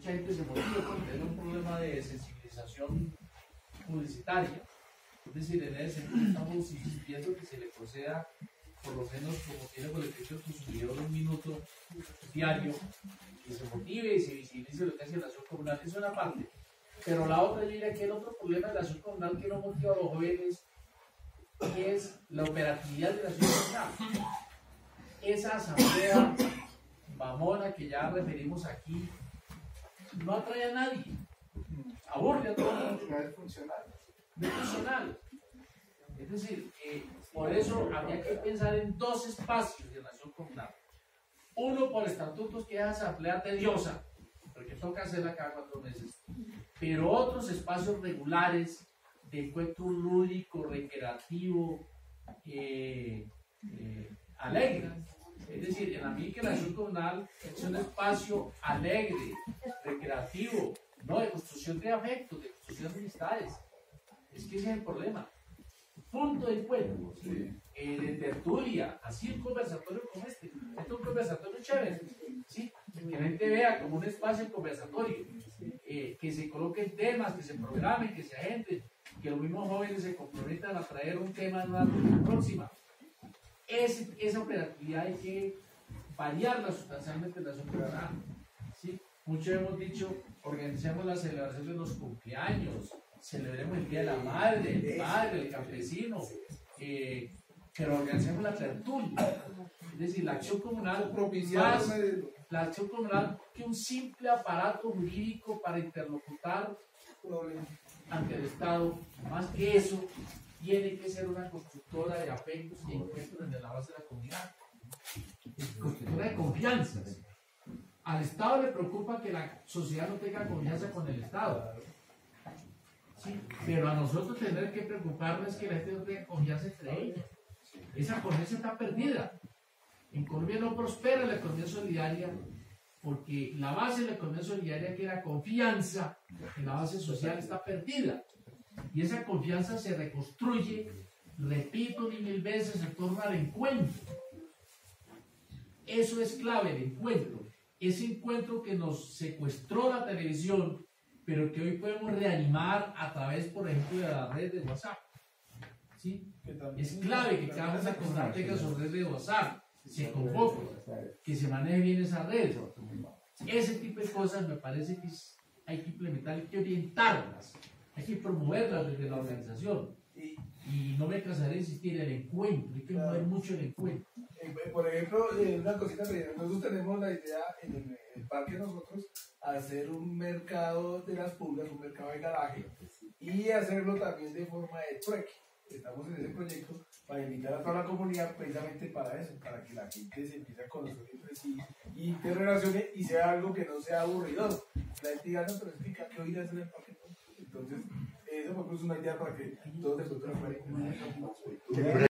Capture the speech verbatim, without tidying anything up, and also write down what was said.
mucha gente se motiva porque tiene un problema de sensibilización publicitaria. Es decir, en ese sentido estamos insistiendo que se le conceda, por lo menos como tiene Colectivo Consumidor, un minuto diario, que se motive y se visibilice lo que hace la acción comunal. Eso es una parte. Pero la otra, yo diría que el otro problema de la acción comunal que no motiva a los jóvenes es la operatividad de la acción comunal. Esa asamblea mamona que ya referimos aquí no atrae a nadie, aburre a todo el mundo. No es funcional. No es funcional. Es decir, eh, por eso habría que pensar en dos espacios de la acción comunal. Uno por estatutos, que es asamblea tediosa, porque toca hacerla cada cuatro meses. Pero otros espacios regulares de encuentro lúdico, recreativo, eh, eh, alegre. Es decir, en la mí que la acción comunal es un espacio alegre, recreativo, no de construcción de afectos, de construcción de amistades. Es que ese es el problema. Punto de encuentro, ¿sí? eh, de tertulia, así un conversatorio como este. Este es un conversatorio chévere, ¿sí? Que la gente vea como un espacio conversatorio, eh, que se coloquen temas, que se programen, que se agenden, que los mismos jóvenes se comprometan a traer un tema en una reunión próxima. Es, esa operatividad hay que variarla sustancialmente en la sociedad, ¿sí? Muchos hemos dicho, organicemos la celebración de los cumpleaños, celebremos el Día de la Madre, el Padre, el Campesino, eh, pero organicemos la tertulia. Es decir, la acción comunal, más, la acción comunal que un simple aparato jurídico para interlocutar ante el Estado, más que eso, tiene que ser una constructora de afectos y encuentros en la base de la comunidad. Constructora de confianza. Al Estado le preocupa que la sociedad no tenga confianza con el Estado. ¿Sí? Pero a nosotros tener que preocuparnos es que la gente no tenga confianza entre ellos. Esa confianza está perdida. En Colombia no prospera la economía solidaria porque la base de la economía solidaria, que era confianza en la base social, está perdida. Y esa confianza se reconstruye, repito ni mil veces, en torno al encuentro. Eso es clave, el encuentro. Ese encuentro que nos secuestró la televisión, pero que hoy podemos reanimar a través, por ejemplo, de la red de WhatsApp. ¿Sí? Es clave que cada una comunidad tenga su red de WhatsApp, se convoque, que se maneje bien esa red. Ese tipo de cosas me parece que es, hay que implementar, hay que orientarlas, hay que promoverlas desde la organización. Y no me cansaré de insistir, el encuentro, hay que mover mucho el encuentro. Por ejemplo, una cosita, nosotros tenemos la idea en el, el parque nosotros hacer un mercado de las pulgas, un mercado de garaje, y hacerlo también de forma de trueque. Estamos en ese proyecto para invitar a toda la comunidad precisamente para eso, para que la gente se empiece a conocer entre sí y te relacione y sea algo que no sea aburrido. La gente diga, no, pero explica qué oír hacer el parque. Entonces, eso es una idea para que todos de pronto